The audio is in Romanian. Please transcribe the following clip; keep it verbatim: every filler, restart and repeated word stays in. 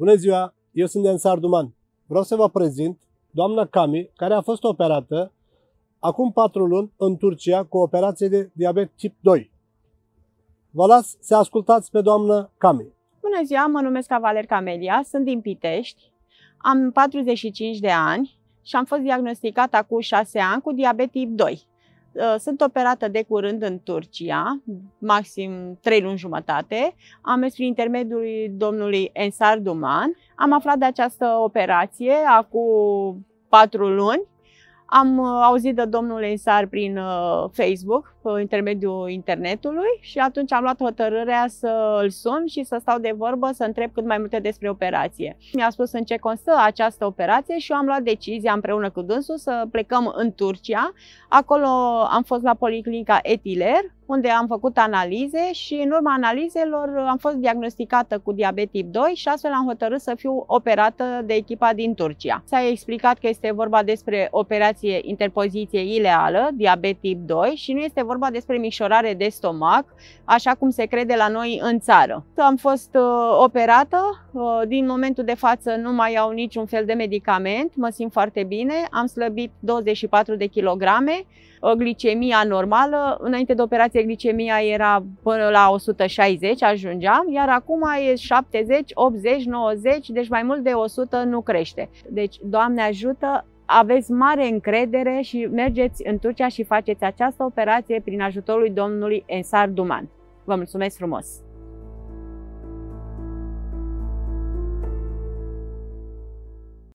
Bună ziua, eu sunt Ensar Duman. Vreau să vă prezint doamna Cami, care a fost operată acum patru luni în Turcia cu o operație de diabet tip doi. Vă las să ascultați pe doamna Cami. Bună ziua, mă numesc Cavaler Camelia, sunt din Pitești, am patruzeci și cinci de ani și am fost diagnosticată acum șase ani cu diabet tip doi. Sunt operată de curând în Turcia, maxim trei luni jumătate. Am mers prin intermediul domnului Ensar Duman. Am aflat de această operație acum patru luni. Am auzit de domnul Ensar prin Facebook, pe intermediul internetului, și atunci am luat hotărârea să îl sun și să stau de vorbă, să întreb cât mai multe despre operație. Mi-a spus în ce constă această operație și eu am luat decizia împreună cu dânsul să plecăm în Turcia. Acolo am fost la Policlinica Etiler, unde am făcut analize și în urma analizelor am fost diagnosticată cu diabet tip doi și astfel am hotărât să fiu operată de echipa din Turcia. S-a explicat că este vorba despre operație interpoziție ileală, diabet tip doi, și nu este vorba despre micșorare de stomac, așa cum se crede la noi în țară. Am fost uh, operată, uh, din momentul de față nu mai iau niciun fel de medicament, mă simt foarte bine, am slăbit douăzeci și patru de kilograme, glicemia normală, înainte de operație glicemia era până la o sută șaizeci, ajungeam, iar acum e șaptezeci, optzeci, nouăzeci, deci mai mult de o sută nu crește. Deci, Doamne ajută, aveți mare încredere și mergeți în Turcia și faceți această operație prin ajutorul domnului Ensar Duman. Vă mulțumesc frumos!